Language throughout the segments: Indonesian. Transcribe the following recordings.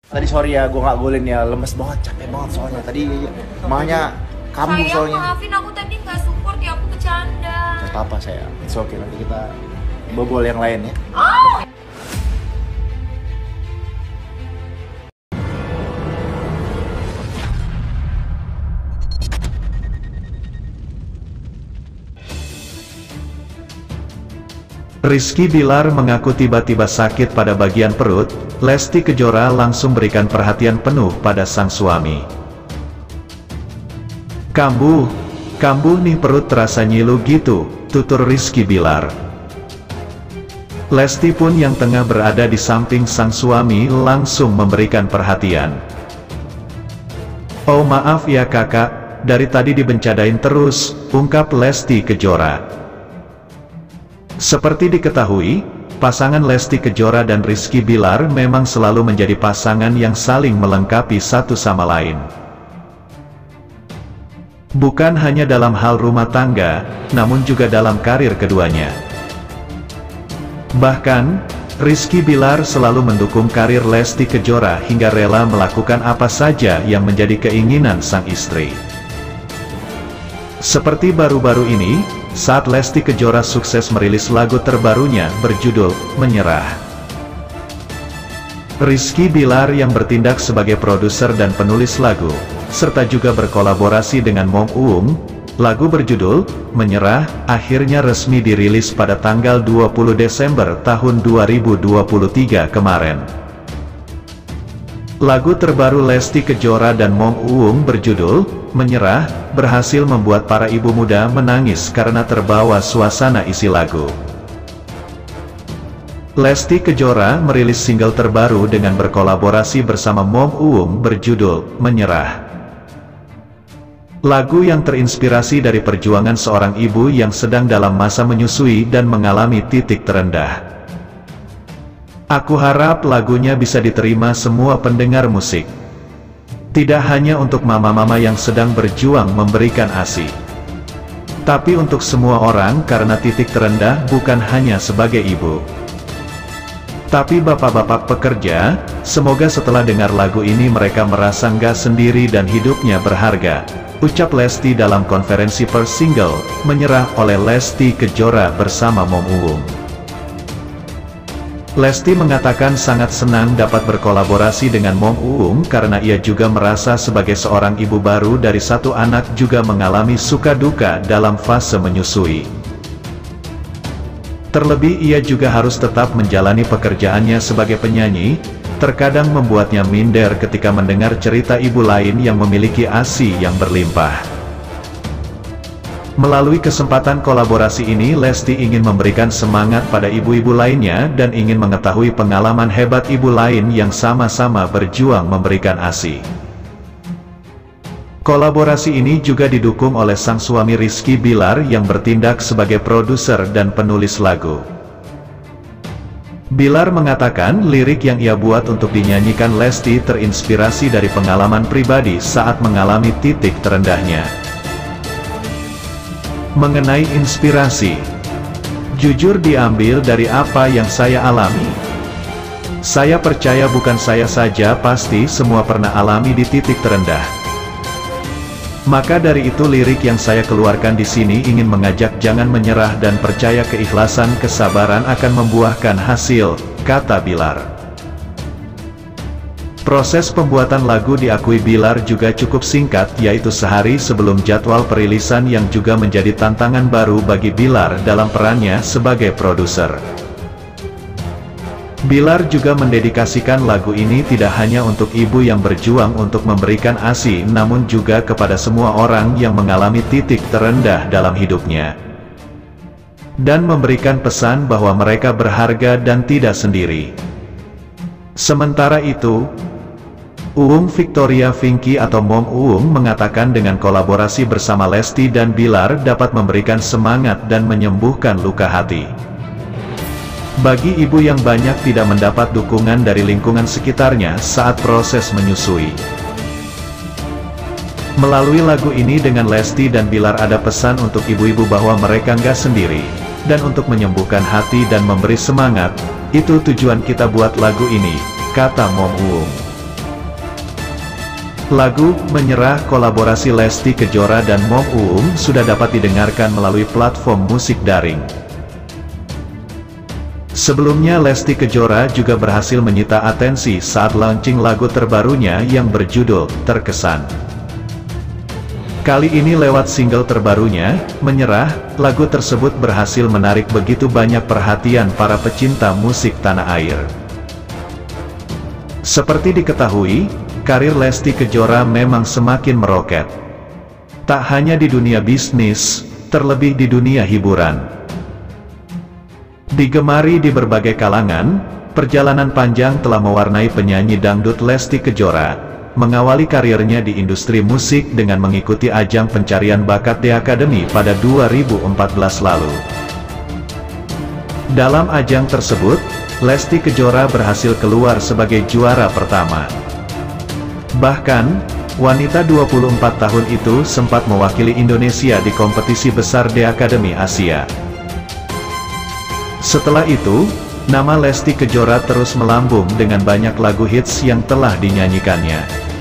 Tadi sorry ya, gue nggak golin ya, lemes banget, capek banget soalnya. Tadi makanya kambuh Sayang, soalnya. maafin aku tadi nggak support ya, aku bercanda. Gak apa-apa saya, it's okay, nanti kita bobol yang lain ya. Oh. Rizky Bilar mengaku tiba-tiba sakit pada bagian perut. Lesti Kejora langsung berikan perhatian penuh pada sang suami. Kambuh nih perut terasa nyilu gitu, tutur Rizky Bilar. Lesti pun yang tengah berada di samping sang suami langsung memberikan perhatian. "Oh maaf ya kakak, dari tadi dibencadain terus," ungkap Lesti Kejora. Seperti diketahui, pasangan Lesti Kejora dan Rizky Bilar memang selalu menjadi pasangan yang saling melengkapi satu sama lain. Bukan hanya dalam hal rumah tangga, namun juga dalam karir keduanya. Bahkan, Rizky Bilar selalu mendukung karir Lesti Kejora hingga rela melakukan apa saja yang menjadi keinginan sang istri. Seperti baru-baru ini, saat Lesti Kejora sukses merilis lagu terbarunya berjudul "Menyerah". Rizky Bilar yang bertindak sebagai produser dan penulis lagu, serta juga berkolaborasi dengan Mom Uung, lagu berjudul "Menyerah" akhirnya resmi dirilis pada tanggal 20 Desember tahun 2023 kemarin. Lagu terbaru Lesti Kejora dan Mom Uung berjudul "Menyerah" berhasil membuat para ibu muda menangis karena terbawa suasana isi lagu. Lesti Kejora merilis single terbaru dengan berkolaborasi bersama Mom Uung berjudul "Menyerah". Lagu yang terinspirasi dari perjuangan seorang ibu yang sedang dalam masa menyusui dan mengalami titik terendah. Aku harap lagunya bisa diterima semua pendengar musik. Tidak hanya untuk mama-mama yang sedang berjuang memberikan ASI, tapi untuk semua orang karena titik terendah bukan hanya sebagai ibu, tapi bapak-bapak pekerja. Semoga setelah dengar lagu ini mereka merasa nggak sendiri dan hidupnya berharga, ucap Lesti dalam konferensi pers single "Menyerah" oleh Lesti Kejora bersama Mom Uung. Lesti mengatakan sangat senang dapat berkolaborasi dengan Mom Uung karena ia juga merasa sebagai seorang ibu baru dari satu anak juga mengalami suka duka dalam fase menyusui. Terlebih ia juga harus tetap menjalani pekerjaannya sebagai penyanyi, terkadang membuatnya minder ketika mendengar cerita ibu lain yang memiliki ASI yang berlimpah. Melalui kesempatan kolaborasi ini Lesti ingin memberikan semangat pada ibu-ibu lainnya dan ingin mengetahui pengalaman hebat ibu lain yang sama-sama berjuang memberikan ASI. Kolaborasi ini juga didukung oleh sang suami Rizky Bilar yang bertindak sebagai produser dan penulis lagu. Bilar mengatakan lirik yang ia buat untuk dinyanyikan Lesti terinspirasi dari pengalaman pribadi saat mengalami titik terendahnya. Mengenai inspirasi, jujur diambil dari apa yang saya alami. Saya percaya bukan saya saja, pasti semua pernah alami di titik terendah. Maka dari itu lirik yang saya keluarkan di sini ingin mengajak jangan menyerah dan percaya keikhlasan kesabaran akan membuahkan hasil, kata Bilar. Proses pembuatan lagu diakui Bilar juga cukup singkat, yaitu sehari sebelum jadwal perilisan yang juga menjadi tantangan baru bagi Bilar dalam perannya sebagai produser. Bilar juga mendedikasikan lagu ini tidak hanya untuk ibu yang berjuang untuk memberikan ASI, namun juga kepada semua orang yang mengalami titik terendah dalam hidupnya. Dan memberikan pesan bahwa mereka berharga dan tidak sendiri. Sementara itu, Uung Victoria Vinky atau Mom Uung mengatakan dengan kolaborasi bersama Lesti dan Bilar dapat memberikan semangat dan menyembuhkan luka hati. Bagi ibu yang banyak tidak mendapat dukungan dari lingkungan sekitarnya saat proses menyusui. Melalui lagu ini dengan Lesti dan Bilar ada pesan untuk ibu-ibu bahwa mereka nggak sendiri, dan untuk menyembuhkan hati dan memberi semangat, itu tujuan kita buat lagu ini, kata Mom Uung. Lagu Menyerah kolaborasi Lesti Kejora dan Moh Uung sudah dapat didengarkan melalui platform musik daring. Sebelumnya Lesti Kejora juga berhasil menyita atensi saat launching lagu terbarunya yang berjudul Terkesan. Kali ini lewat single terbarunya, Menyerah, lagu tersebut berhasil menarik begitu banyak perhatian para pecinta musik tanah air. Seperti diketahui, karir Lesti Kejora memang semakin meroket. Tak hanya di dunia bisnis, terlebih di dunia hiburan. Digemari di berbagai kalangan, perjalanan panjang telah mewarnai penyanyi dangdut Lesti Kejora, mengawali karirnya di industri musik dengan mengikuti ajang pencarian bakat The Academy pada 2014 lalu. Dalam ajang tersebut, Lesti Kejora berhasil keluar sebagai juara pertama. Bahkan, wanita 24 tahun itu sempat mewakili Indonesia di kompetisi besar The Academy Asia. Setelah itu, nama Lesti Kejora terus melambung dengan banyak lagu hits yang telah dinyanyikannya.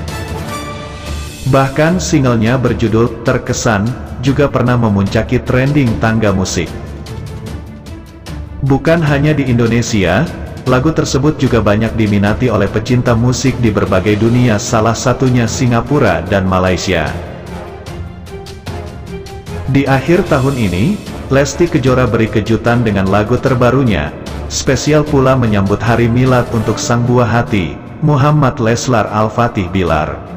Bahkan singlenya berjudul Terkesan juga pernah memuncaki trending tangga musik. Bukan hanya di Indonesia, lagu tersebut juga banyak diminati oleh pecinta musik di berbagai dunia, salah satunya Singapura dan Malaysia. Di akhir tahun ini, Lesti Kejora beri kejutan dengan lagu terbarunya, spesial pula menyambut hari milad untuk sang buah hati, Muhammad Leslar Al-Fatih Bilar.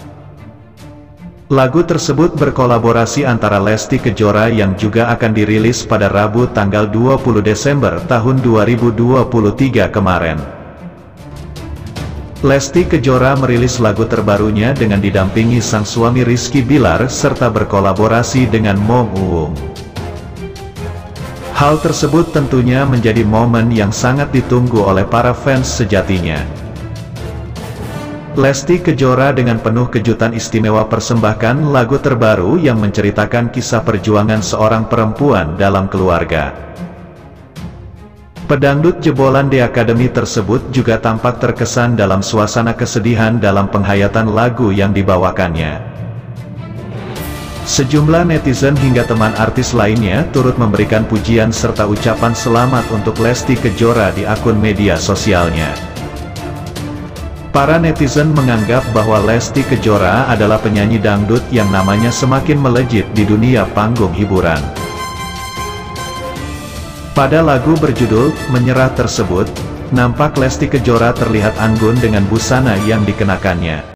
Lagu tersebut berkolaborasi antara Lesti Kejora yang juga akan dirilis pada Rabu tanggal 20 Desember tahun 2023 kemarin. Lesti Kejora merilis lagu terbarunya dengan didampingi sang suami Rizky Bilar serta berkolaborasi dengan Moh Uung. Hal tersebut tentunya menjadi momen yang sangat ditunggu oleh para fans sejatinya. Lesti Kejora dengan penuh kejutan istimewa persembahkan lagu terbaru yang menceritakan kisah perjuangan seorang perempuan dalam keluarga. Pedangdut jebolan The Academy tersebut juga tampak terkesan dalam suasana kesedihan dalam penghayatan lagu yang dibawakannya. Sejumlah netizen hingga teman artis lainnya turut memberikan pujian serta ucapan selamat untuk Lesti Kejora di akun media sosialnya. Para netizen menganggap bahwa Lesti Kejora adalah penyanyi dangdut yang namanya semakin melejit di dunia panggung hiburan. Pada lagu berjudul Menyerah tersebut, nampak Lesti Kejora terlihat anggun dengan busana yang dikenakannya.